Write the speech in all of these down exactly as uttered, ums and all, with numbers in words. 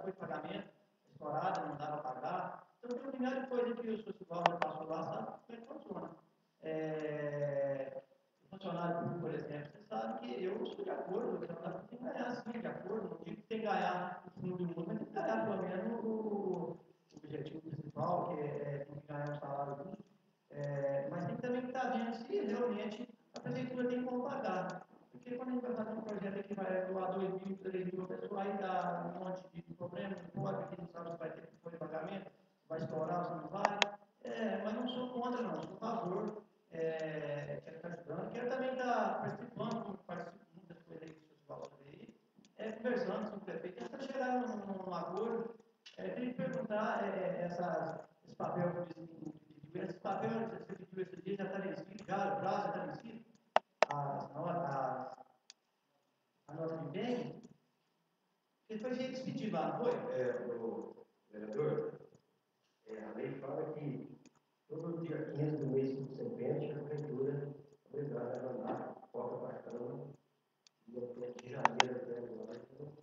foi de pagamento, estourada, não dava para pagar. Então, tem um milhão de coisas que o social já passou lá, sabe como é que funciona. É, funcionário público, por exemplo, você sabe que eu sou de acordo, o funcionário tem que ganhar sim, de acordo, não digo que tem que ganhar o fundo do mundo, mas tem que ganhar pelo menos o, o objetivo principal, que é, tem que ganhar um salário justo. É, mas tem que também estar vendo se realmente a prefeitura tem como pagar. Porque quando a gente vai fazer um projeto que vai doar dois mil, três mil pessoas, aí dá um monte de problemas, não pode, porque não sabe se vai ter que fazer pagamento, vai estourar, se não vai. É, mas não sou contra, não, sou a favor. É, quero estar ajudando, quero também estar participando, como participo de muitas coisas aí que vocês falam aí, é, conversando com o prefeito, tentando chegar num, num acordo. É, queria perguntar, é, essa, esse papel que pediu, esse papel que você pediu esse dia já está vencido, já, o prazo já está vencido, as notas, a nota de bem, ele foi jeito de despedir lá, não foi? É, o vereador, é, a lei fala que todo dia quinze do mês subsequente, a prefeitura é obrigada a mandar cópia para a Câmara e até de janeiro até agora.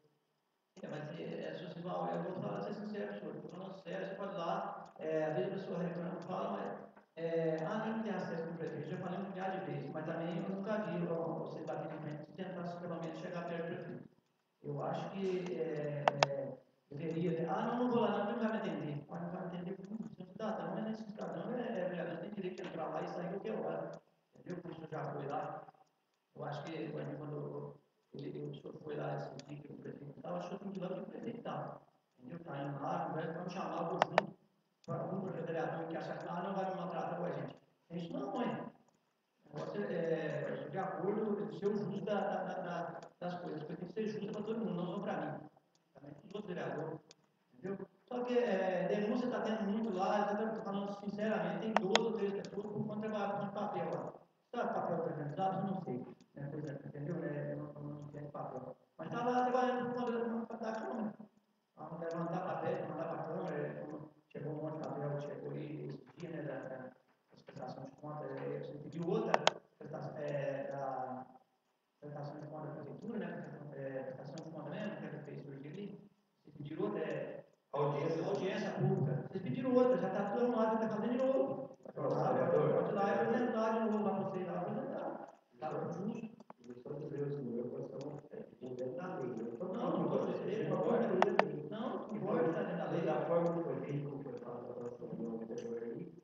É, mas é, social, eu vou falar, ser sincero, senhor, estou falando sério, você pode ir lá, é, às vezes a pessoa reclama, fala, mas, é, ah, nem tem acesso com o prefeito, já falei um milhar de vezes, mas também eu nunca vi ó, você bater de frente e tentar, pelo menos, chegar perto do prefeito. Eu acho que é, é, deveria ter, ah, não, não vou lá, não, porque não vai me atender. Mas não vai me atender como um cidadão, mas esse cidadão é, é vereador, tem direito de entrar lá e sair qualquer hora, entendeu? Como o senhor já foi lá. Eu acho que quando ele, o senhor foi lá esse dia que o prefeito estava, acho que eu fui de lá que o prefeito estava. Entendeu? Está indo lá, vamos chamar o conjunto, para um vereador que acha que ah, não vai me maltratar com a gente. Isso não, mãe. Negócio é, eu sou de acordo, eu ser o justo da, da, da, das coisas, porque tem que ser justo para todo mundo, não só para mim. Também para os outros vereadores. Entendeu? Só que é, denúncia está tendo muito lá, eu estou falando sinceramente, tem duas ou três pessoas que vão trabalhar com papel lá. Sabe papel organizado? Eu não sei. Né, por exemplo, entendeu? É, eu não, não entendo papel. Mas está lá trabalhando com conta da Câmara. Vamos levantar papel, mandar para a Câmara. É, chegou um monte de papel, chegou aí esse dia, né? Da, da, prestação de contas, é, você pediu outra prestação, é, da prestação de contas da prefeitura, né? É, prestação de contas mesmo, que a prefeitura surgiu ali. Vocês pediram outra, é, audiência, audiência pública. Vocês pediram outra, já está tudo arrumado, já está fazendo de novo. Pode lá, pode ir lá e apresentar de novo lá para vocês, lá apresentar. Está justo. Só que Deus não é questão de dentro da lei. Não, não pode ser, não pode ser. Não, não pode estar dentro da lei. Da forma que foi feito, como foi falado na nossa reunião anterior aí,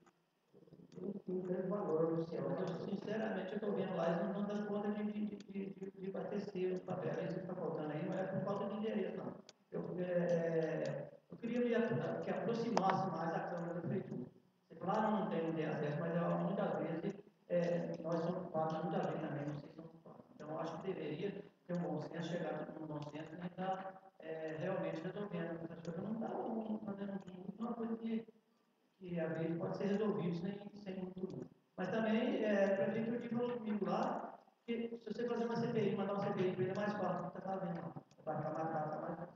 não tem valor no céu. Eu, sinceramente, eu estou vendo lá, eles não estão dando conta de, de, de, de, de abastecer os papéis que está faltando aí, não é por falta de endereço, não. Eu, é, eu queria me, que aproximasse mais a Câmara da Prefeitura. Você claro, não tem, não tem acesso, mas eu, muitas vezes é, nós somos culpados, muitas vezes também não sei se são culpados. Então, eu acho que deveria ter um bom senso, chegar no bom senso e estar é, realmente resolvendo. As pessoas não estão fazendo uma coisa que que às vezes pode ser resolvido sem, sem muito lucro. Mas também, é, a prefeitura que falou comigo lá, que se você fazer uma C P I, mandar uma C P I para ele é mais fácil, você está fazendo lá. Vai ficar mais fácil, tá mais fácil.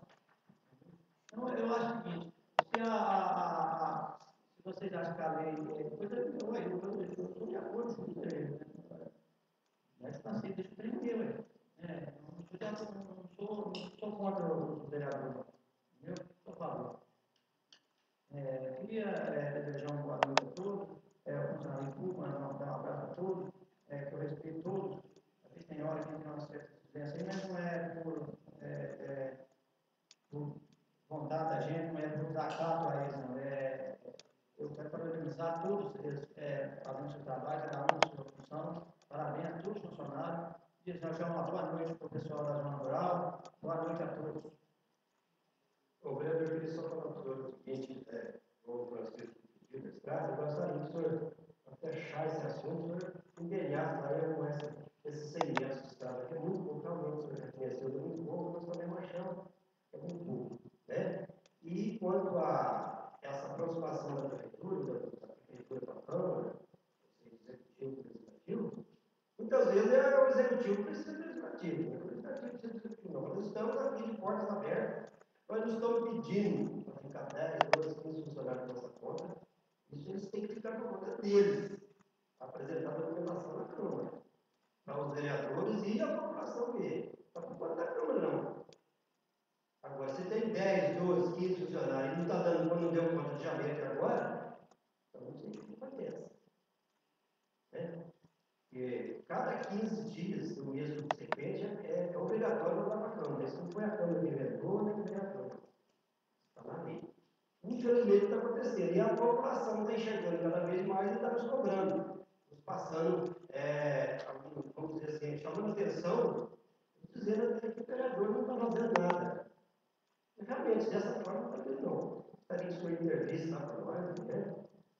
Então, eu acho o seguinte, se, a, a, a, se vocês acham que a lei é coisa, eu, eu, eu, eu estou de acordo com isso aí, né? Mas está assim, deixa o trem meu, é, não sou, de acordo, não sou, não sou contra os vereadores, entendeu? Sou a favor. É, queria é, desejar uma boa noite a todos, é, o funcionário público, mandar um, um abraço a todos, é, que eu respeito todos. Às vezes tem hora que tem uma certa diferença aí, mas não é por, é, é, por vontade da gente, não é por desacato a eles, não. É, eu quero parabenizar todos eles é, fazendo o seu trabalho, cada um na sua função. Parabéns a todos os funcionários. Desejar uma boa noite para o pessoal da Zona Rural. Boa noite a todos. O vereador, eu queria só falar para o senhor o seguinte, é, o Francisco pediu estrada, eu gostaria que o senhor, para fechar esse assunto, o senhor empenhasse lá com essa, esses seis metros de estrada, que é muito pouco, realmente, o senhor já conheceu, é muito pouco, nós também achamos que é muito pouco, né? E quanto a essa aproximação da prefeitura, da, da prefeitura com a Câmara, executivo e legislativo, muitas vezes é o executivo que precisa do legislativo, não é o legislativo que precisa do executivo, não. Nós estamos aqui de portas abertas. Nós não estamos pedindo para ficar dez, doze, quinze funcionários nessa conta. Isso eles têm que ficar por conta deles. Apresentar a documentação na Câmara. Para os vereadores e a população ver. Está por conta da Câmara, não. Agora, se você tem dez, doze, quinze funcionários e não está dando, quando não deu conta de janeiro até agora, então não sei o que acontece. Né? Porque cada quinze dias do mês subsequente é, é obrigatório voltar para a Câmara. Isso não foi a Câmara que inventou, nem foi a Câmara. Está na lei. Infelizmente está acontecendo. E a população está enxergando cada vez mais e está nos cobrando. Nos passando, é, vamos dizer assim, chamando atenção, dizendo que o vereador não está fazendo nada. E realmente, dessa forma, talvez não. Estaria em sua entrevista lá para nós, né?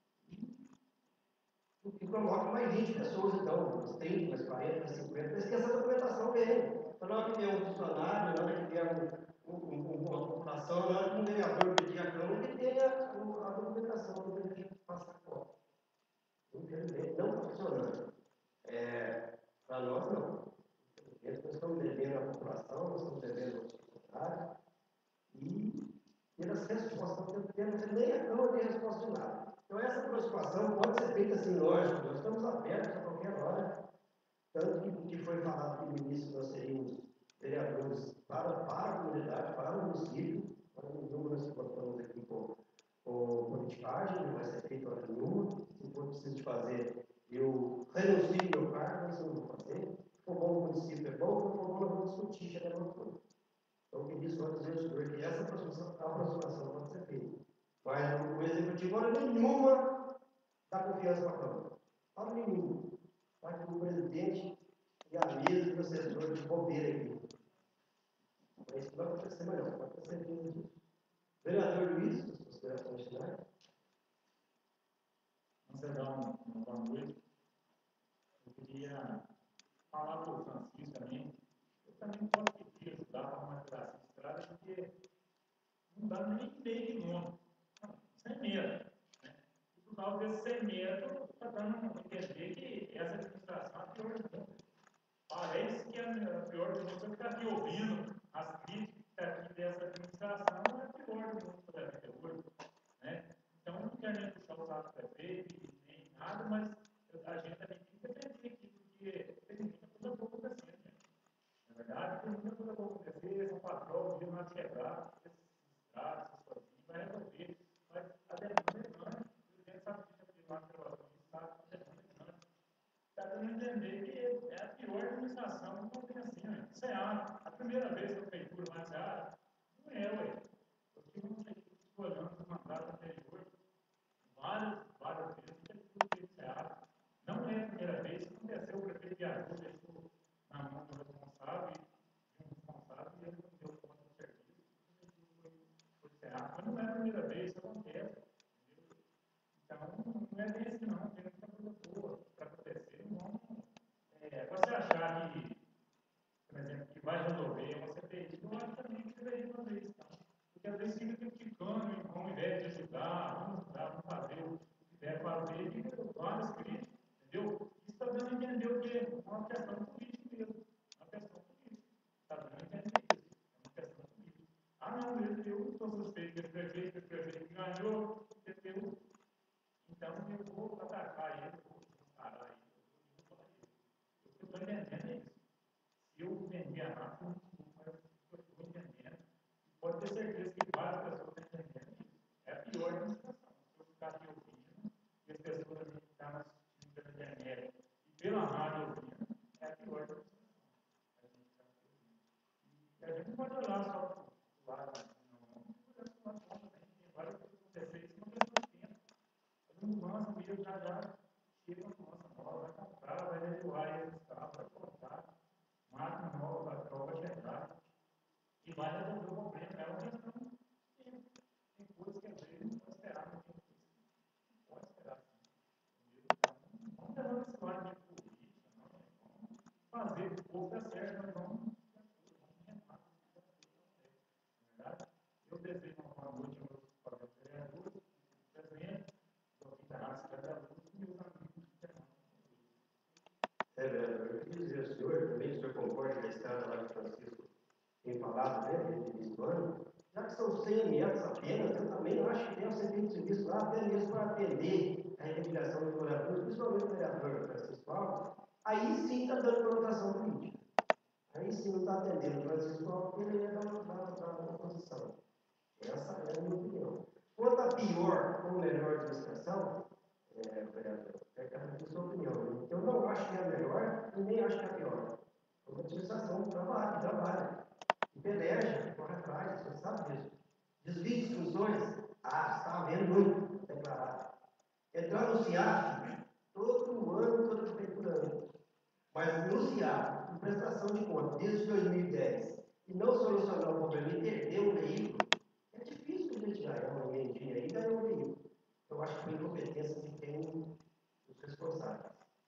E coloca mais vinte pessoas, então, umas trinta, umas quarenta, umas cinquenta, mas que essa documentação vem. Então, na hora que vier um funcionário, na hora que vier um, um, um, uma população, na hora que um vereador pedir a Câmara, ele tenha a, a documentação do que ele passar a cópia. Infelizmente, não está funcionando. É, para nós, não. Nós estamos devendo à população, nós estamos devendo aos funcionários, e pelas respostas que temos, nem a Câmara tem resposta de nada. Então, essa aproximação pode ser feita assim, lógico, nós estamos abertos a qualquer hora, tanto que, que foi falado que no início nós seríamos vereadores para, para a comunidade, para o município, para o número nós colocamos aqui com, com politicagem, não vai ser feito hora nenhuma, se for preciso de fazer, eu renuncio meu cargo, isso eu não vou fazer, se for bom no município é bom, se for bom nós vamos discutir, chegar no outro. Então, que isso vai dizer o senhor que essa aproximação, aproximação pode ser feita. Mas o, o executivo, hora nenhuma, dá confiança para a Câmara. Hora nenhuma. Está aqui o presidente e a mesa do assessor de bobeira aqui. Mas isso não vai acontecer mais, não. Pode ter certeza disso. Vereador Luiz, as considerações finais. Antes de dar uma boa noite, eu queria falar para o Francisco também. Eu também posso pedir ajudar para uma operação de estrada, porque não dá nem meio quilômetro. Sem medo. Né? E por causa desse sem medo, está dando a entender que essa administração é a pior do mundo. Parece que a pior do mundo. Você ficar aqui ouvindo as críticas aqui dessa administração, é a pior do mundo da vida hoje. Né? Então, não quero nem puxar o saco do prefeito, nem nada, mas a gente também tem que defender aqui, porque tem muita coisa boa acontecendo. Né? Na verdade, tem muita coisa boa acontecer, essa patrão, o dia não chegar, esses estrados, essas coisas, vai resolver. Mas a demanda é grande, o presidente sabe disso, aqui lá na gravação, sabe que a demanda é grande. Está dando a entender que é a pior administração que não tem assim, né? Seara, a primeira vez que eu prefeitura lá em Seara, não é, ué. Eu tive um prefeito escolhendo o mandato anterior, várias, várias vezes, que ele foi Seara. Não é a primeira vez que aconteceu, o prefeito viajou, deixou na mão do responsável, de um responsável, e ele não deu conta do serviço, foi, foi Seara. Mas não é a primeira vez que acontece, entendeu? Então, não é bem assim, não, tem muita coisa boa para acontecer, não. É, você achar que, por exemplo, que vai resolver uma C P I, eu acho também que deveria fazer isso, tá? Porque às vezes fica criticando, ao invés de ajudar, vamos ajudar, vamos fazer o que der fazer, e fica várias críticas, entendeu? Isso está dando a entender o quê? É uma questão política mesmo, uma questão política. Está dando a entender isso, é uma questão política. Ah, não, eu, eu estou suspeito desse prefeito, desse prefeito que ganhou, eu, então eu vou atacar ele, eu vou parar ele, eu vou falar isso. Eu estou entendendo isso. Se eu vender a rápido, mas eu estou entendendo. Pode ter certeza que várias pessoas estão entendendo isso. É a pior administração. Se eu ficar aqui ouvindo, e as pessoas a gente está assistindo pela internet e pela rádio ouvindo, é a pior administração. A gente está ouvindo. E a gente não pode olhar só para o lado, não. Olhar para o lado também. Tem várias coisas que acontecem isso, não tem tempo. Não lança mesmo, já já chega uma nossa nova, vai comprar, vai levar esse carro, vai colocar, máquina nova, vai troca chegar e vai resolver o problema. É uma questão de tempo. Tem coisas que às vezes não pode esperar, mas tem coisas que pode esperar sim. Então, vamos levar esse lado de política, não, né? Vamos fazer o povo dar certo, mas vamos tentar, na verdade. Eu desejo uma boa noite aos colegas vereadores, presidente. É, vereador, eu queria dizer ao senhor, também o senhor concorda com a estrada lá que o Francisco tem falado, né, no início do ano, já que são cem metros apenas, eu também acho que deve ser feito serviço lá, até mesmo para atender a reivindicação dos moradores, principalmente o vereador Francisco Alves, aí sim está dando conotação política. Aí sim não está atendendo o Francisco Alves, ele ia dar uma, dar uma, dar uma posição. Essa é a minha opinião. Quanto a pior ou melhor administração, é, vereador, é cada um sua opinião. Eu não acho que é a melhor e nem acho que é a pior. É uma administração que trabalha, trabalha. E peleja, corre atrás, você sabe disso. Desvio de funções, ah, está havendo muito declarado. Entrar no SIAP, todo ano, toda prefeitura. Mas no SIAP, em prestação de conta, desde dois mil e dez, e não solucionar o problema e perder o veículo, é difícil a gente ganhar uma emendinha aí e ganhar um veículo. Eu acho que foi incompetência de quem os responsáveis.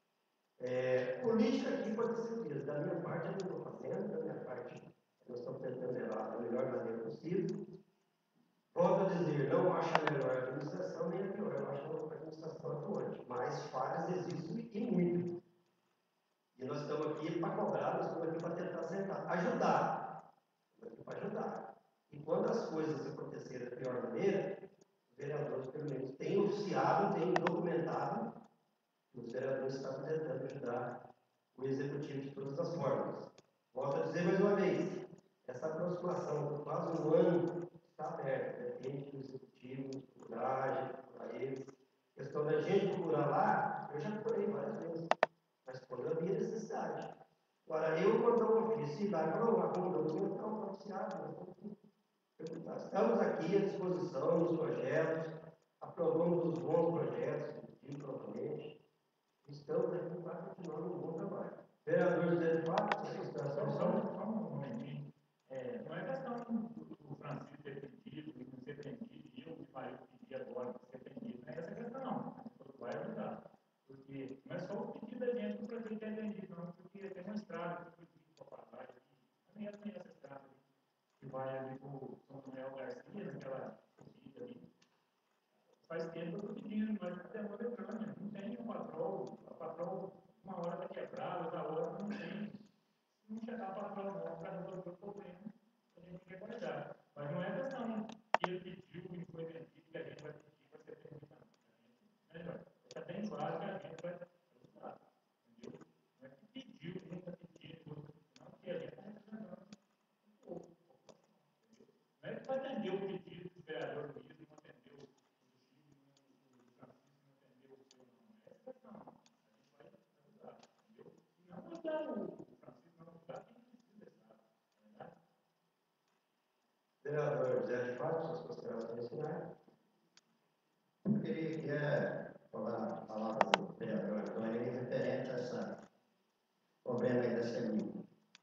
É, política aqui pode ser mesmo. Da minha parte, eu não estou fazendo, da minha parte, nós estamos tentando levar da melhor maneira possível. Volto a dizer, não acho a melhor administração nem a pior, eu acho a administração atuante, mas falhas existem e muito. E nós estamos aqui para cobrar, nós estamos aqui para tentar acertar, ajudar. Estamos aqui para ajudar. E quando as coisas acontecerem da pior maneira, os vereadores, pelo menos, têm oficiado, têm documentado que os vereadores estão tentando ajudar o executivo de todas as formas. Volto a dizer mais uma vez, essa aproximação por quase um ano está aberta, depende do executivo, coragem, para eles. A questão da gente procurar lá, eu já procurei várias vezes, mas quando havia necessidade. Agora, eu, quando eu ofício, lá, não, a conclusão não está oficiado. Estamos aqui à disposição dos projetos, aprovamos os bons projetos, novamente. Estamos aqui para continuar um bom trabalho. Vereador José de Fato, vocês estão Só, só, só um momentinho. É, não é questão do, do Francisco ter pedido, de não ser atendido, e eu que vai pedir agora de ser atendido. Não é essa questão, não. Ele vai ajudar. Porque não é só o pedido da gente que o prefeito é atendido, não. Porque tem uma estrada que eu pedi para passar aqui. Eu nem conheço essa estrada ali, que vai ali para o São Manuel Garcia, naquela subida ali. Faz tempo que eu estou pedindo, mas até agora eu não tem um patrão. A patrão, uma hora está quebrada, outra hora não tem. Se não chegar a patrão não, para resolver o problema, a gente quer guardar. Mas não é questão que ele pediu e foi vendido, que a gente vai pedir para ser vendido, não. Melhor. Já tem claro que a gente vai ajudar. Entendeu? Não é que pediu, um está pedindo, não que a gente está representando um pouco. Não é que vai atender o pedido do vereador Luiz, não atendeu o Vereador José de Fato, suas considerações finais. Eu queria falar a palavra do vereador Antônio referente a esse problema aí da semina.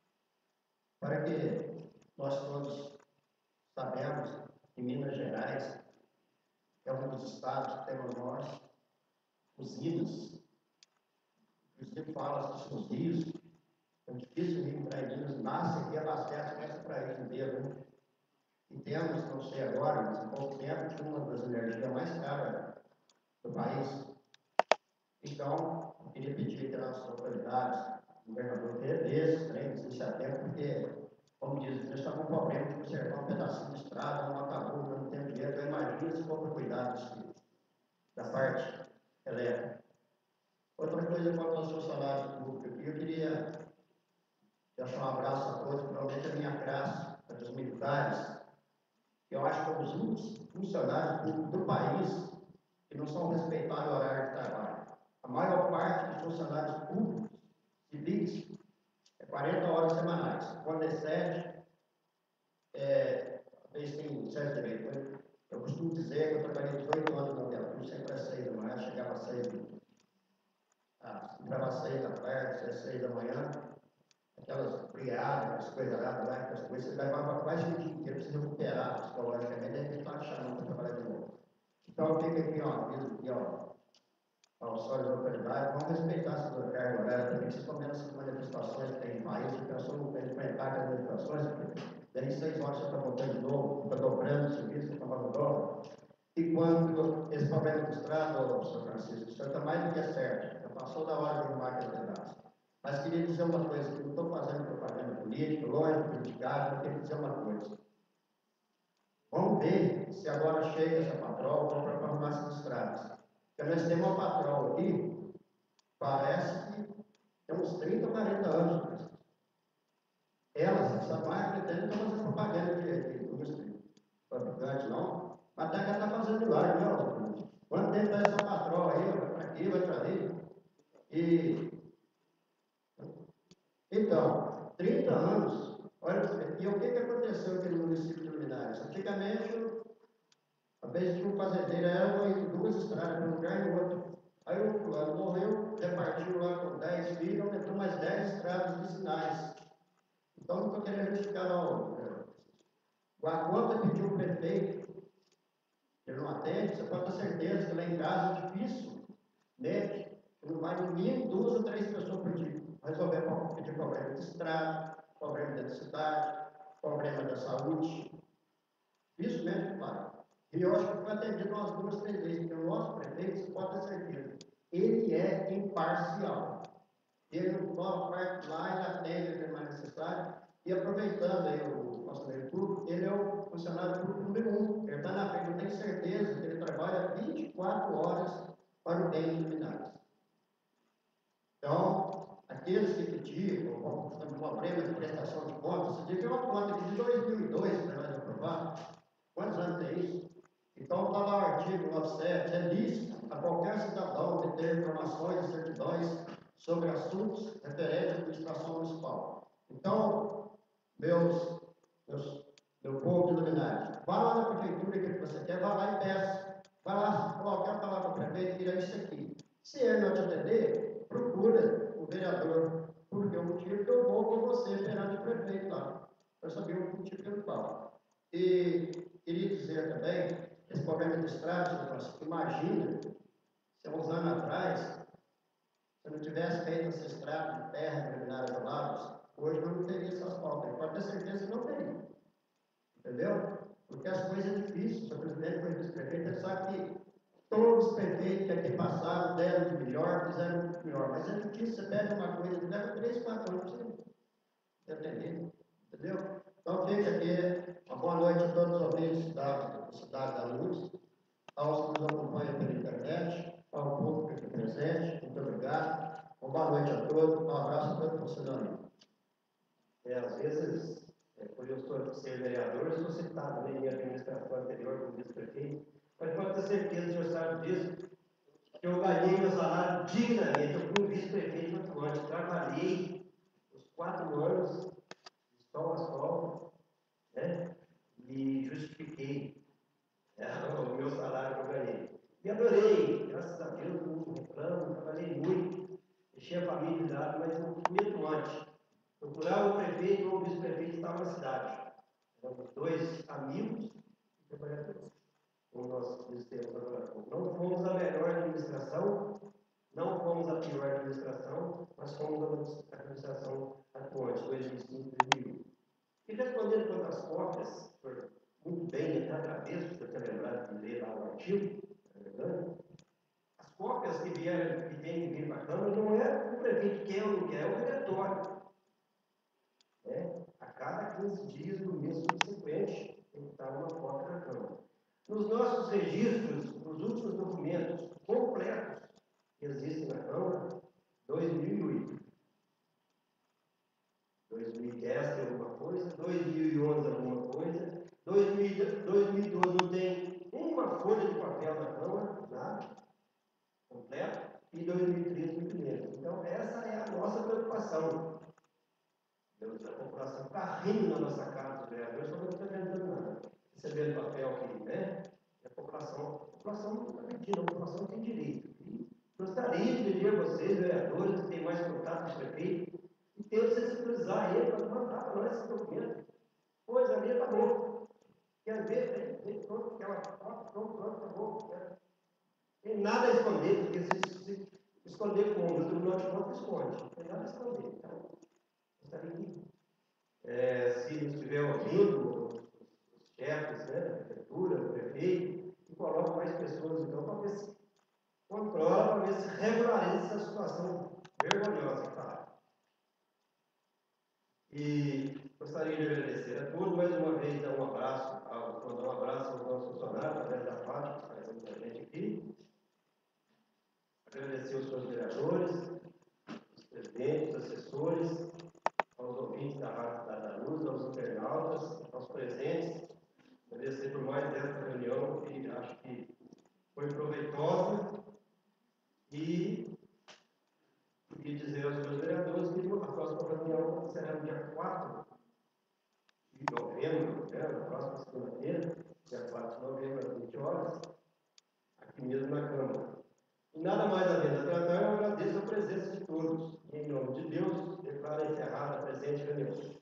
Para que nós todos sabemos que Minas Gerais é um dos estados que temos nós, os rios, inclusive fala-se dos rios, é difícil vir para Minas, nasce aqui, abastece, começa para ir inteiro, né? E temos, não sei agora, mas em pouco tempo, uma das energias mais caras do país. Então, eu queria pedir que as autoridades, o governador desses trens, se atento, porque, como diz, nós estamos com problema de consertar um pedacinho de estrada, não acabou, não tem dinheiro, então imagina se for para cuidar disso, da parte elétrica. Outra coisa quanto aos funcionários públicos, eu queria deixar um abraço a todos, principalmente a minha classe, a dos militares, que eu acho que são os únicos funcionários públicos do país que não são respeitados o horário de trabalho. A maior parte dos funcionários públicos, civis, é quarenta horas semanais. Quando excede, é, eles têm certo direito. Eu costumo dizer que eu trabalhei dezoito anos no hotel, sempre às seis da manhã, chegava às seis, ah, entrava às seis da tarde, às seis da manhã, aquelas brigadas, as coisas lá, aquelas coisas, você levava quase o dia inteiro para se recuperar psicologicamente, aí ele estava chamando para trabalhar de novo. Então, fica aqui, ó, aqui, ó, aos senhores da autoridade, vamos respeitar essa carga horária também, principalmente essas manifestações que tem no país, a pessoa não tem que enfrentar as manifestações, porque daí seis horas você está voltando de novo, está dobrando o serviço, está tomando dó. E quando esse problema do estrado, senhor Francisco, o senhor está mais do que certo, já passou da hora de arrumar aquele pedaço. Mas queria dizer uma coisa, que não estou fazendo propaganda política, longe de criticar, eu queria dizer uma coisa. Vamos ver se agora chega essa patroa para arrumar essas estradas. Porque nós temos uma patroa aqui, parece que tem uns trinta, quarenta anos. Elas, essa marca, pretende não fazer propaganda de, de indústria, fabricante, não. Mas até que ela está fazendo milagre, né, ó? Quanto tempo está essa patroa aí, vai para aqui, vai para ali. E, então, trinta anos, olha, e o que, que aconteceu aqui no município de Linares? Antigamente, a vez de um fazendeiro era em duas estradas, de um lugar e no outro. Aí o fulano morreu, repartiu lá com dez filhos, aumentou mais dez estradas vicinais. Então, não estou querendo justificar, não. A conta pediu o prefeito, ele não atende, você pode ter certeza que lá em casa é difícil, né? Não vai no mínimo duas ou três pessoas por dia resolver pedir problema de estrada, problema da cidade, problema da saúde. Isso mesmo, claro. E eu acho que foi atendido umas duas, três vezes, porque o nosso prefeito, você pode ter certeza, ele é imparcial. Ele não toma parte lá, ele atende o que é mais necessário. E aproveitando aí o funcionário público, ele é o funcionário público número um. Ele está na frente, eu tenho certeza que ele trabalha vinte e quatro horas para o bem dos Linares. Então, aqueles que pediram, ou estão com problema de prestação de contas, você diz que é uma conta de dois mil e dois para nós aprovar. Quantos anos tem isso? Então, está lá o artigo noventa e sete, é lícito a qualquer cidadão obter informações e certidões sobre assuntos referentes à administração municipal. Então, meus, meus, meu povo de Linares, vá lá na prefeitura que você quer, vá lá e peça. Vá lá, ó, quero falar com o prefeito, tira isso aqui. Se ele não te atender, procura o vereador, porque o motivo que eu vou com você perante o prefeito lá, para saber o motivo que ele fala. E queria dizer também, esse problema de estrada, imagina, se há uns anos atrás, se eu não tivesse feito essa estrada de terra de Linares ao Lagos, hoje eu não teria esse asfalto. Eu pode ter certeza que não teria. Entendeu? Porque as coisas são difíceis. O senhor presidente foi vice-prefeito, ele sabe que todos os prefeitos que aqui passaram deram de melhor, fizeram de melhor. Mas é difícil, você pega uma coisa que leva três, quatro anos para você atender. Entendeu? Então fica aqui. Uma boa noite a todos os ouvintes da Cidade da Luz, aos que nos acompanham pela internet, ao público aqui presente. Muito obrigado. Uma boa noite a todos. Um abraço a todos vocês aí. É, às vezes, é, por eu sou, ser vereador, eu sou citado na minha administração anterior como vice-prefeito, mas pode ter certeza, o senhor sabe disso, que eu ganhei meu salário dignamente. Eu fui um vice-prefeito atuante, trabalhei os quatro anos, de sol a sol, né? E justifiquei, né, o meu salário que eu ganhei. E adorei, graças a Deus, não reclamo, trabalhei muito, deixei a família de lado, mas eu fui atuante. Procurava o prefeito ou o vice-prefeito estava na cidade. Éramos dois amigos e trabalhadores, como nós dissemos agora. Não fomos a melhor administração, não fomos a pior administração, mas fomos a administração atuante, dois mil e cinco e dois mil e um. E respondendo quanto às cópias, muito bem, até agradeço por você ter lembrado de ler lá o artigo, é verdade? As cópias que vieram, que têm que vir para a Câmara, não é o prefeito quer ou não quer, é o diretório. É, a cada quinze dias do mês subsequente, tem que estar uma cópia na Câmara. Nos nossos registros, nos últimos documentos completos que existem na Câmara, dois mil e oito. dois mil e dez tem alguma coisa, dois mil e onze alguma coisa, dois mil e doze não tem uma folha de papel na Câmara, nada, completo, e dois mil e treze muito menos. Então, essa é a nossa preocupação. A população está rindo na nossa cara dos vereadores, só não está vendendo nada. Recebendo papel aqui, né? E a população, a população não está pedindo, a população tem direito. E gostaria de pedir a vocês, vereadores, que têm mais contato com os prefeitos, e ter que sensibilizar ele para mandar para nós esse documento. Pois ali acabou. Quer ver? Vem, vem, pronto, aquela foto, pronto, pronto, acabou. Tem nada a esconder, porque se, se esconder como? O Tribunal de Contas esconde. Não tem nada a esconder. Então, gostaria que, é, se estiver ouvindo, os chefes, né, da prefeitura, do prefeito, que coloquem mais pessoas, então, para ver se controla, para ver se regulariza essa situação vergonhosa que está. E gostaria de agradecer a todos, mais uma vez, dar um abraço, ao, mandar um abraço aos nossos funcionários, através da Fátima, que está presente com a gente aqui. Agradecer aos seus vereadores, os presidentes, os assessores, aos ouvintes da Rádio Cidade da mais dessa reunião, que acho que foi proveitosa, e queria dizer aos meus vereadores que a próxima reunião será no dia quatro de novembro, né, na próxima segunda-feira, dia quatro de novembro, às vinte horas, aqui mesmo na Câmara. E nada mais a menos a tratar, eu agradeço a presença de todos. E, em nome de Deus, declaro encerrada a presente reunião.